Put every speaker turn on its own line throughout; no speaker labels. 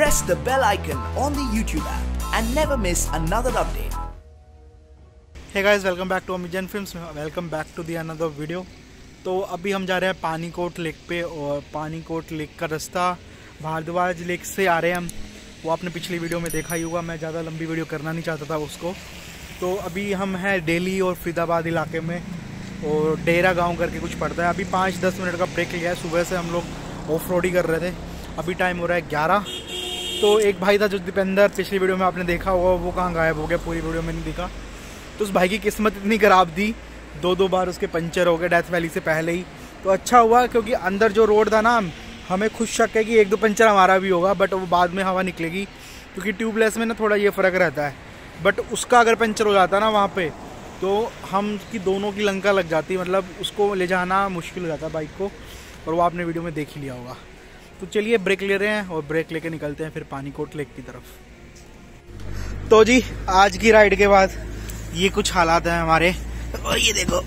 press the bell icon on the YouTube app and never miss another update.
Hey guys, welcome back to Amijan Films. Welcome back to the another video. तो अभी हम जा रहे हैं पानीकोट lake पे, और पानीकोट lake का रास्ता भारद्वाज लेक से आ रहे हैं हम। वो आपने पिछली वीडियो में देखा ही होगा, मैं ज़्यादा लंबी वीडियो करना नहीं चाहता था उसको। तो अभी हम हैं दिल्ली और फरीदाबाद इलाके में, और डेरा गांव करके कुछ पड़ता है। अभी 5-10 मिनट का ब्रेक लिया है। सुबह से हम लोग ऑफ रोड ही कर रहे थे। अभी टाइम हो रहा है 11। तो एक भाई था जो दीपेंद्र, पिछली वीडियो में आपने देखा होगा, वो कहाँ गायब हो गया, पूरी वीडियो में नहीं दिखा। तो उस भाई की किस्मत इतनी ख़राब थी, 2 बार उसके पंचर हो गए डेथ वैली से पहले ही। तो अच्छा हुआ, क्योंकि अंदर जो रोड था ना, हमें खुद शक है कि 1-2 पंचर हमारा भी होगा, बट वो बाद में हवा निकलेगी, क्योंकि ट्यूबलेस में ना थोड़ा ये फ़र्क रहता है। बट उसका अगर पंचर हो जाता ना वहाँ पे, तो हम की दोनों की लंका लग जाती, मतलब उसको ले जाना मुश्किल हो जाता बाइक को, और वो आपने वीडियो में देख ही लिया होगा। तो चलिए ब्रेक ले रहे हैं, और ब्रेक लेके निकलते हैं फिर पानीकोट लेक की तरफ। तो जी आज की राइड के बाद ये कुछ हालात हैं हमारे, और ये देखो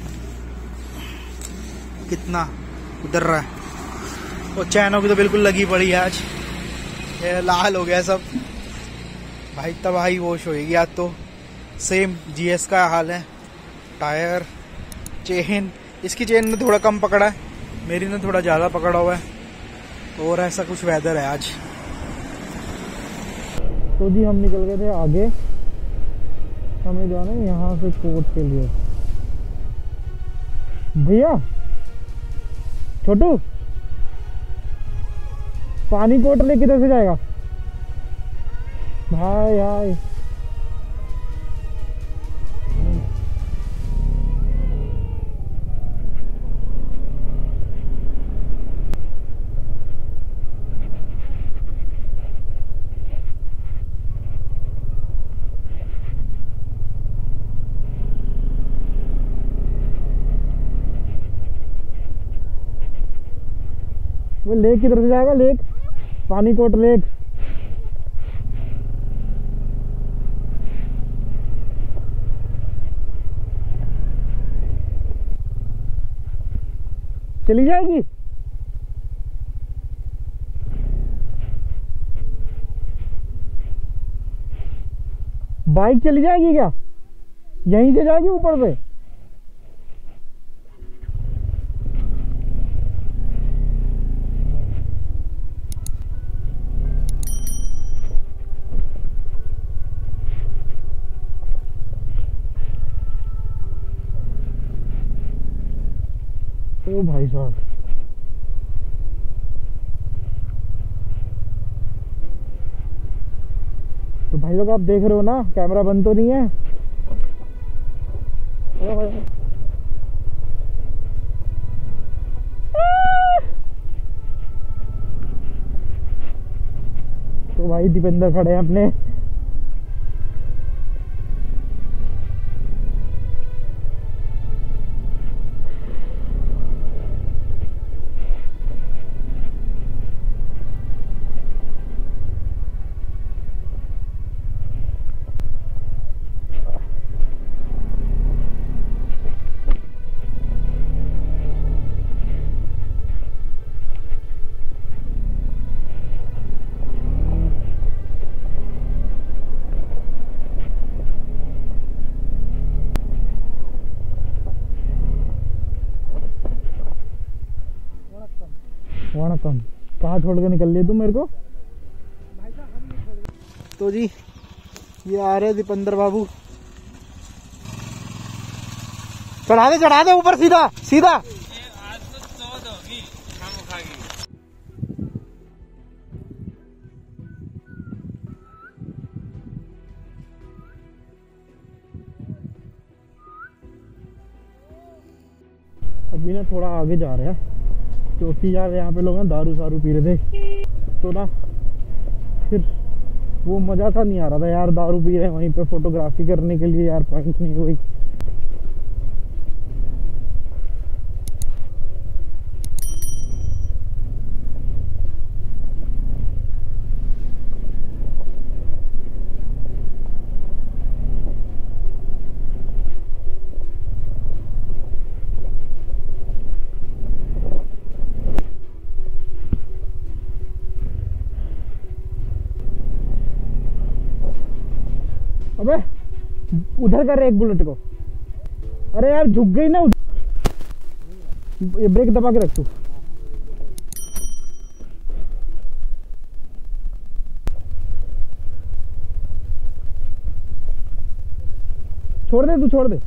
कितना उधर रहा है, और चैनों की तो बिल्कुल लगी पड़ी है आज, ये लाल हो गया सब भाई। तबाही वोश होएगी आज तो। सेम जीएस का हाल है, टायर, चेन, इसकी चेन ने थोड़ा कम पकड़ा है, मेरी ने थोड़ा ज़्यादा पकड़ा हुआ है, और ऐसा कुछ वेदर है आज। तो जी हम निकल गए थे आगे, हमें जाना है यहाँ से कोर्ट के लिए। भैया छोटू, पानीकोट लेक किधर से जाएगा? भाई हाय, वो लेक किधर से जाएगा? Lake, Panikot lake. चली जाएगी? बाइक चली जाएगी क्या? यहीं से जाएगी ऊपर से? ओ भाई साहब, तो भाई लोग आप देख रहे हो ना, कैमरा बंद तो नहीं है? तो भाई दीपेंद्र खड़े हैं अपने। वणकम, कहाँ छोड़ के निकल लिए तुम मेरे को? तो जी ये आ रहे दीपेंद्र बाबू। चढ़ा दे ऊपर, सीधा सीधा। अभी ना थोड़ा आगे जा रहे हैं, क्योंकि यार यहाँ पे लोग ना दारू सारू पी रहे थे, तो ना फिर वो मज़ा सा नहीं आ रहा था यार। दारू पी रहे हैं वहीं पे फोटोग्राफी करने के लिए, यार पॉइंट नहीं हुई। उधर कर एक बुलेट को। अरे यार झुक गई ना, ये ब्रेक दबा के रख तू। छोड़ दे, तू छोड़ दे।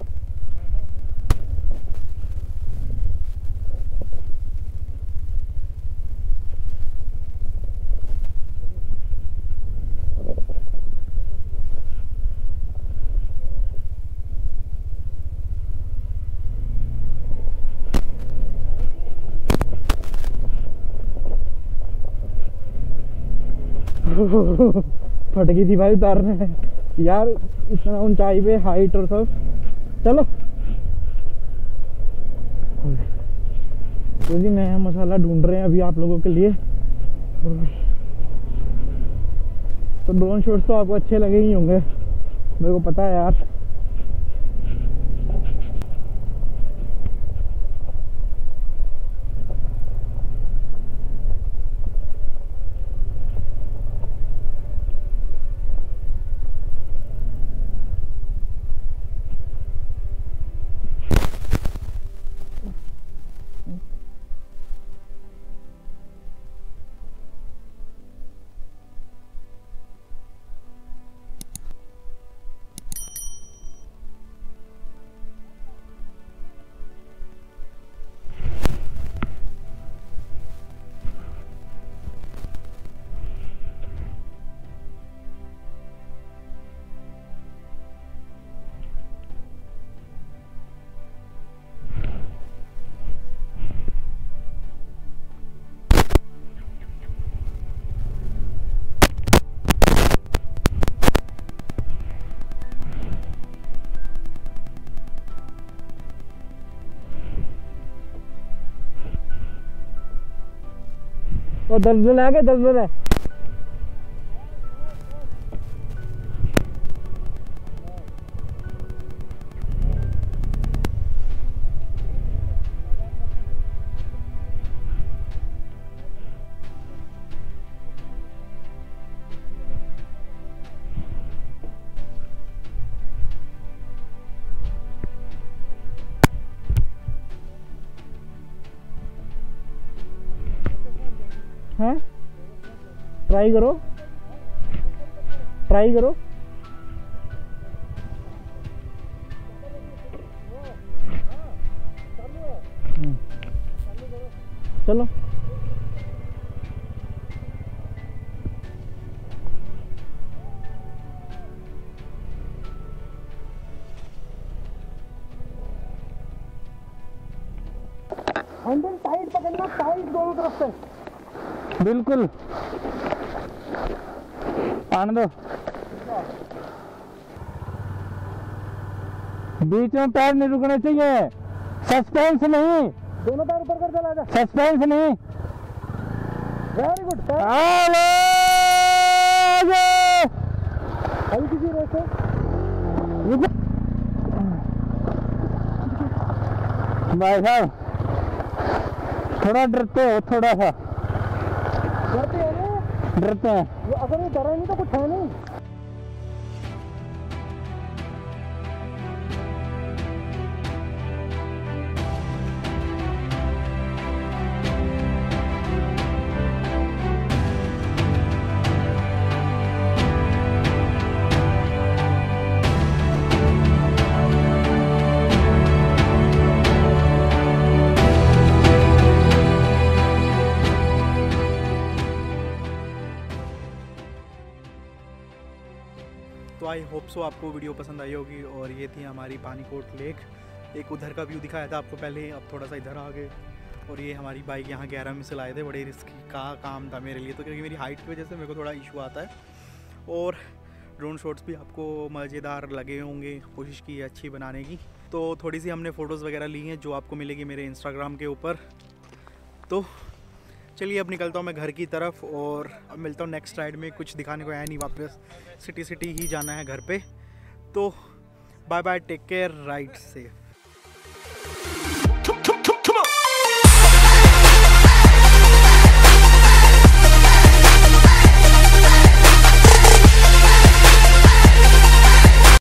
फट गई थी भाई उतारने में यार, इतना ऊंचाई पे हाइट और सब। चलो तो जी नया मसाला ढूंढ रहे हैं अभी आप लोगों के लिए। तो ड्रोन शॉट्स तो आपको अच्छे लगे ही होंगे, मेरे को पता है यार। और दलदल आ गए, दलदल है। हाँ ट्राई करो, ट्राई करो। चलो हैंडल टाइट पकड़ना, टाइट दोनों तरफ से। बिल्कुल आने दो, बीच में पैर नहीं रुकने चाहिए, सस्पेंस नहीं, दोनों पैर ऊपर कर चला जा, सस्पेंस नहीं। Very good. हल्की सी रेस है भाई साहब, थोड़ा डरते हो, थोड़ा सा डरते हैं। अगर ये डरा नहीं तो कुछ है नहीं।
तो आई होप सो आपको वीडियो पसंद आई होगी। और ये थी हमारी पानीकोट लेक। एक उधर का व्यू दिखाया था आपको पहले, अब थोड़ा सा इधर आ गए। और ये हमारी बाइक यहाँ 11 में से लाए थे, बड़े रिस्क का काम था मेरे लिए, तो क्योंकि मेरी हाइट की वजह से मेरे को थोड़ा इशू आता है। और ड्रोन शॉट्स भी आपको मज़ेदार लगे होंगे, कोशिश की है अच्छी बनाने की। तो थोड़ी सी हमने फ़ोटोज़ वगैरह ली हैं जो आपको मिलेगी मेरे इंस्टाग्राम के ऊपर। तो चलिए अब निकलता हूँ मैं घर की तरफ, और अब मिलता हूँ नेक्स्ट राइड में। कुछ दिखाने को है नहीं, वापस सिटी ही जाना है घर पे। तो bye bye, take care, ride safe.